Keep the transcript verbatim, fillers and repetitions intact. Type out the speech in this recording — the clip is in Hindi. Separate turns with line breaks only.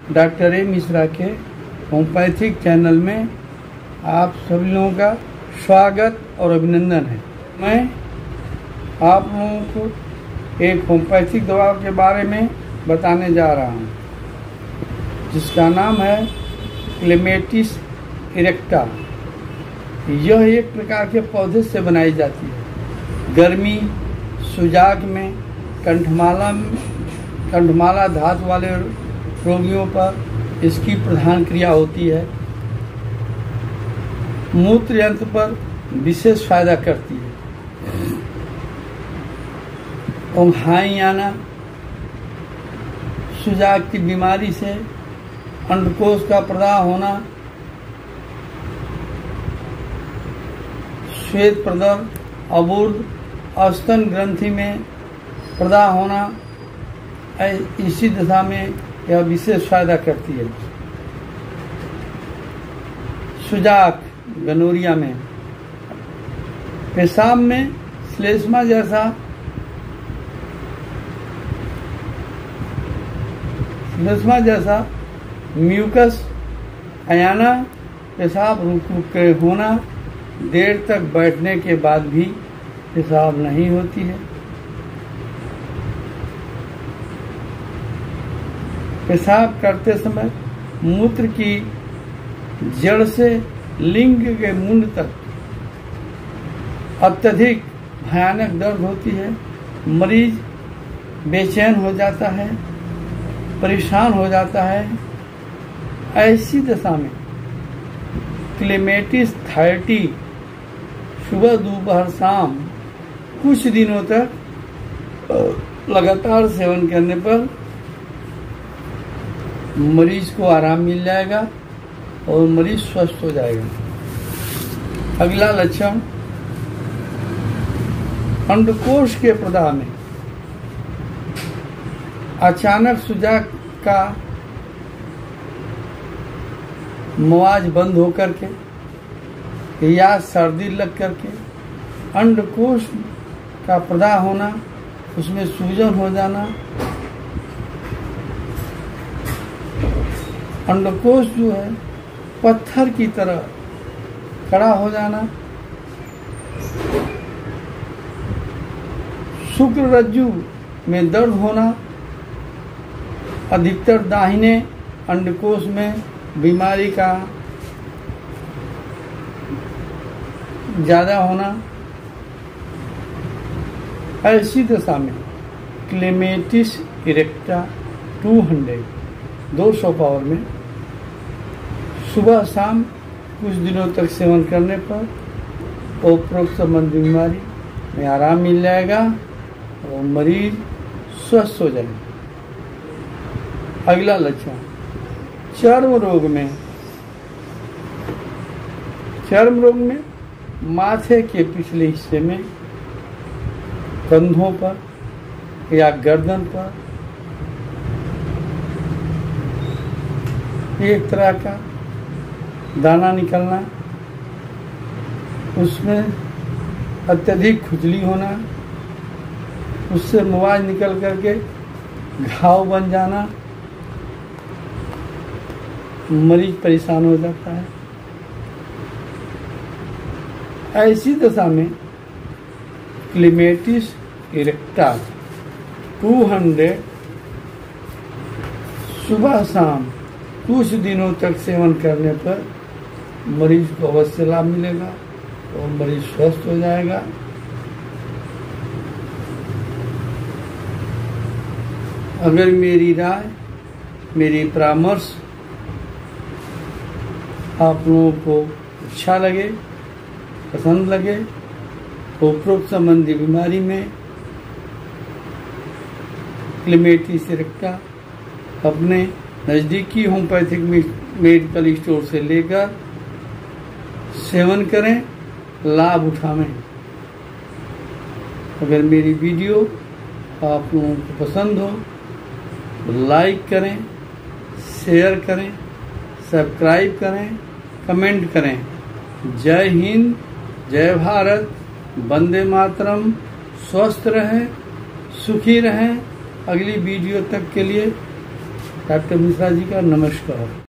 डॉक्टर ए मिश्रा के होम्योपैथिक चैनल में आप सभी लोगों का स्वागत और अभिनंदन है। मैं आप लोगों को एक होम्योपैथिक दवा के बारे में बताने जा रहा हूं, जिसका नाम है क्लेमेटिस इरेक्टा। यह एक प्रकार के पौधे से बनाई जाती है। गर्मी सुजाक में कंठमाला कंठमाला धातु वाले रोगियों पर इसकी प्रधान क्रिया होती है। मूत्र यंत्र पर विशेष फायदा करती है। ओंघाई आना, सुजाक की बीमारी से अंडकोश का प्रदाह होना, श्वेत प्रदर, अबूर्द, स्तन ग्रंथि में प्रदाह होना, इसी दशा में यह विशेष फायदा करती है। सुजाक गनोरिया में पेशाब में श्लेष्मा जैसा श्लेष्मा जैसा म्यूकस आयाना, पेशाब रुक रुक के होना, देर तक बैठने के बाद भी पेशाब नहीं होती है। पेशाब करते समय मूत्र की जड़ से लिंग के मुंड तक अत्यधिक भयानक दर्द होती है। मरीज बेचैन हो जाता है, परेशान हो जाता है। ऐसी दशा में क्लेमेटिस थर्टी सुबह दोपहर शाम कुछ दिनों तक लगातार सेवन करने पर मरीज को आराम मिल जाएगा और मरीज स्वस्थ हो जाएगा। अगला लक्षण, अंडकोश के प्रदाह में अचानक सुजाक का मवाज बंद होकर के या सर्दी लग करके अंडकोश का प्रदाह होना, उसमें सूजन हो जाना, अंडकोश जो है पत्थर की तरह खड़ा हो जाना, शुक्र रज्जु में दर्द होना, अधिकतर दाहिने अंडकोश में बीमारी का ज्यादा होना। ऐसी दशा में क्लेमेटिस इरेक्टा दो सौ पावर में सुबह शाम कुछ दिनों तक सेवन करने पर उपरोक्त संबंधी बीमारी में आराम मिल जाएगा और मरीज स्वस्थ हो जाएगा। अगला लक्षण, चर्म रोग में चर्म रोग में माथे के पिछले हिस्से में, कंधों पर या गर्दन पर एक तरह का दाना निकलना, उसमें अत्यधिक खुजली होना, उससे मवाज निकल करके घाव बन जाना, मरीज परेशान हो जाता है। ऐसी दशा में क्लेमेटिस इरेक्टा दो सौ सुबह शाम कुछ दिनों तक सेवन करने पर मरीज को अवश्य लाभ मिलेगा और मरीज स्वस्थ हो जाएगा। अगर मेरी राय, मेरी परामर्श आप लोगों को अच्छा लगे, पसंद लगे, उपरोक्त संबंधी बीमारी में क्लेमेटिस इरेक्टा अपने नज़दीकी होम्योपैथिक मेडिकल स्टोर से लेकर सेवन करें, लाभ उठाएं। अगर मेरी वीडियो आप लोगों को पसंद हो तो लाइक करें, शेयर करें, सब्सक्राइब करें, कमेंट करें। जय हिंद, जय भारत, वंदे मातरम। स्वस्थ रहें, सुखी रहें। अगली वीडियो तक के लिए डॉक्टर मिश्रा जी का नमस्कार।